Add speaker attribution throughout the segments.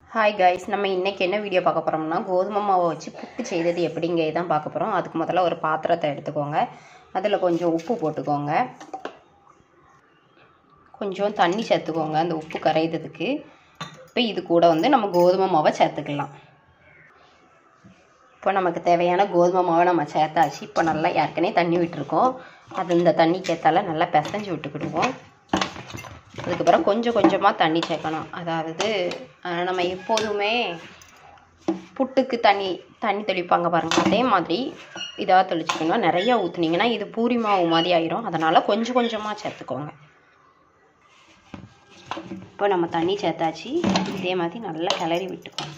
Speaker 1: Hi guys, நம்ம இன்றைக்கி என்ன வீடியோ பார்க்க போகிறோம்னா கோதுமை மாவை வச்சு புட்டு செய்கிறது எப்படிங்கிறது தான் பார்க்க போகிறோம். அதுக்கு முதல்ல ஒரு பாத்திரத்தை எடுத்துக்கோங்க. அதில் கொஞ்சம் உப்பு போட்டுக்கோங்க, கொஞ்சம் தண்ணி சேர்த்துக்கோங்க அந்த உப்பு கரையிறதுக்கு. இப்போ இது கூட வந்து நம்ம கோதுமை மாவை சேர்த்துக்கலாம். இப்போ நமக்கு தேவையான கோதுமை மாவை நம்ம சேர்த்தாச்சு. இப்போ நல்லா ஏற்கனவே தண்ணி விட்டுருக்கோம், அது இந்த தண்ணிக்கு ஏற்றால நல்லா பிசைஞ்சு விட்டுக்கிடுவோம். அதுக்கப்புறம் கொஞ்சம் கொஞ்சமாக தண்ணி சேர்க்கணும். அதாவது நம்ம எப்போதுமே புட்டுக்கு தண்ணி தெளிப்பாங்க பாருங்கள், அதே மாதிரி இதாக தெளிச்சிக்கணும். நிறையா ஊற்றுனீங்கன்னா இது பூரி மாவு மாதிரி ஆயிரும். அதனால் கொஞ்சம் கொஞ்சமாக சேர்த்துக்கோங்க. இப்போ நம்ம தண்ணி சேர்த்தாச்சு. இதே மாதிரி நல்லா கிளறி விட்டுக்கோங்க.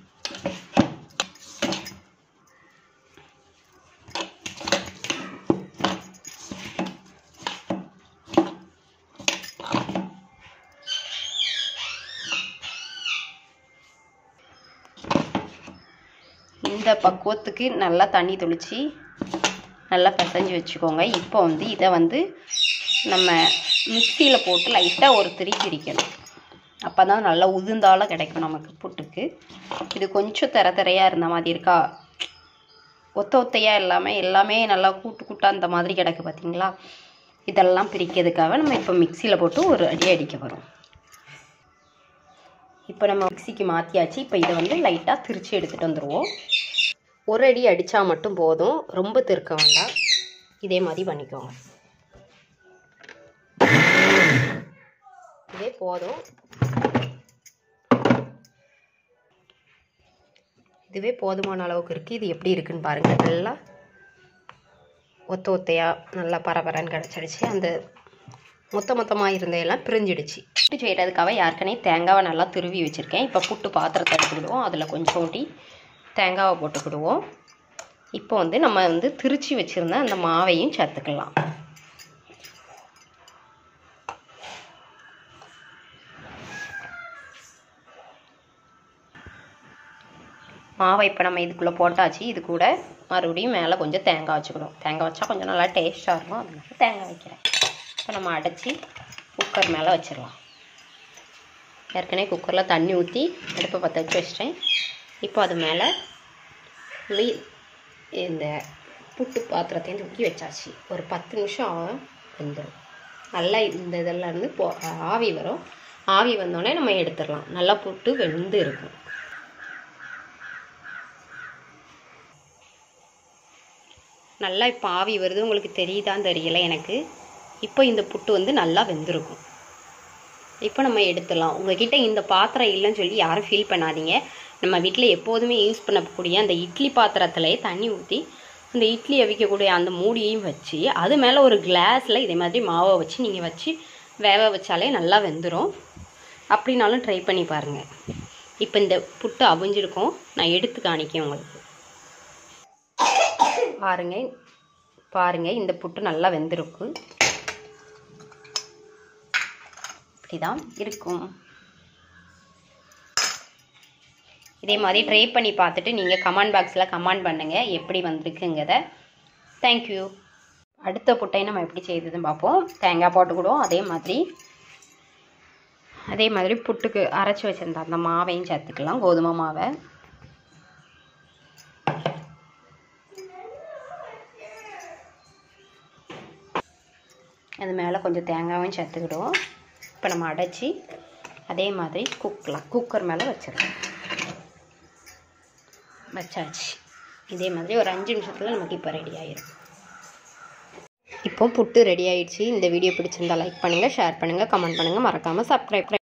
Speaker 1: இந்த பக்குவத்துக்கு நல்லா தண்ணி தெளித்து நல்லா பிசைஞ்சு வச்சுக்கோங்க. இப்போ வந்து இதை வந்து நம்ம மிக்சியில் போட்டு லைட்டாக ஒரு திரிக்கணும். அப்போ தான் நல்லா உதிர்ந்தாலும் கிடைக்கும் நமக்கு புட்டுக்கு. இது கொஞ்சம் திரையாக இருந்த மாதிரி இருக்கா, ஒத்தையாக எல்லாமே நல்லா கூட்டாக அந்த மாதிரி கிடக்கு பார்த்தீங்களா. இதெல்லாம் பிரிக்கிறதுக்காக நம்ம இப்போ மிக்சியில் போட்டு ஒரு அடி அடிக்க வரும். இப்போ நம்ம மிக்சிக்கு மாற்றியாச்சு. இப்போ இதை வந்து லைட்டாக திரிச்சு எடுத்துகிட்டு வந்துடுவோம். ஒரு அடி அடித்தா மட்டும் போதும், ரொம்ப திரிக்க வேண்டாம். இதே மாதிரி பண்ணிக்கோங்க. இதே போதும், இதுவே போதுமான அளவுக்கு இருக்குது. இது எப்படி இருக்குன்னு பாருங்கள். நல்லா ஒத்தையாக நல்லா பரபரன்னு கிடச்சிடுச்சு. அந்த மொத்தமாக இருந்ததெல்லாம் பிரிஞ்சிடுச்சு. புட்டு செய்கிறதுக்காக ஏற்கனவே தேங்காவை நல்லா துருவி வச்சுருக்கேன். இப்போ புட்டு பாத்திரத்தை எடுத்துக்கிடுவோம். அதில் கொஞ்சோண்டி தேங்காவை போட்டுக்கிடுவோம். இப்போ வந்து நம்ம வந்து திரிச்சு வச்சுருந்த அந்த மாவையும் சேர்த்துக்கலாம். மாவை இப்போ நம்ம இதுக்குள்ளே போட்டாச்சு. இது கூட மறுபடியும் மேலே கொஞ்சம் தேங்காய் வச்சுக்கிடுவோம். தேங்காய் வச்சா கொஞ்சம் நல்லா டேஸ்ட்டாக இருக்கும், அதனால தேங்காய் வைக்கிறேன். இப்போ நம்ம அடைச்சி குக்கர் மேலே வச்சிடலாம். ஏற்கனவே குக்கரில் தண்ணி ஊற்றி அடுப்பை பற்ற வச்சுட்டேன். இப்போ அது மேலே இந்த புட்டு பாத்திரத்தையும் தூக்கி வச்சாச்சு. ஒரு 10 நிமிஷம் வெந்துடும். நல்லா இந்த இதெல்லாம் இருந்து ஆவி வரும். ஆவி வந்தோடனே நம்ம எடுத்துடலாம். நல்லா புட்டு வெந்து இருக்கும். நல்லா இப்போ ஆவி வருது, உங்களுக்கு தெரியுதான்னு தெரியல எனக்கு. இப்போ இந்த புட்டு வந்து நல்லா வெந்திருக்கும். இப்போ நம்ம எடுத்துடலாம். உங்ககிட்ட இந்த பாத்திரம் இல்லைன்னு சொல்லி யாரும் ஃபீல் பண்ணாதீங்க. நம்ம வீட்டில் எப்போதுமே யூஸ் பண்ணக்கூடிய அந்த இட்லி பாத்திரத்திலே தண்ணி ஊற்றி அந்த இட்லி அவிக்கக்கூடிய அந்த மூடியையும் வச்சு அது மேலே ஒரு கிளாஸில் இதே மாதிரி மாவை வச்சு நீங்கள் வச்சு வேக வச்சாலே நல்லா வெந்துடும். அப்படின்னாலும் ட்ரை பண்ணி பாருங்கள். இப்போ இந்த புட்டு அவிஞ்சிருக்கும், நான் எடுத்து காணிக்கேன் உங்களுக்கு. பாருங்கள் இந்த புட்டு நல்லா வெந்திருக்கு. இப்படிதான் இருக்கும். இதே மாதிரி ட்ரை பண்ணி பார்த்துட்டு நீங்கள் கமெண்ட் பாக்ஸில் கமெண்ட் பண்ணுங்கள் எப்படி வந்திருக்குங்கிறத. தேங்க்யூ. அடுத்த புட்டை நம்ம எப்படி செய்ததுன்னு பார்ப்போம். தேங்காய் போட்டுக்கிடுவோம். அதே மாதிரி புட்டுக்கு அரைச்சி வச்சுருந்த அந்த மாவையும் சேர்த்துக்கலாம், கோதுமை மாவை. அது மேலே கொஞ்சம் தேங்காயும் சேர்த்துக்கிடுவோம். இப்போ நம்ம அடைச்சி அதே மாதிரி குக்கர் மேலே வச்சாச்சு. இதே மாதிரி ஒரு 5 நிமிஷத்தில் நமக்கு இப்போ ரெடி ஆயிடும். இப்போ புட்டு ரெடி ஆயிடுச்சு. இந்த வீடியோ பிடிச்சிருந்தா லைக் பண்ணுங்கள், ஷேர் பண்ணுங்கள், கமெண்ட் பண்ணுங்கள், மறக்காமல் சப்ஸ்கிரைப்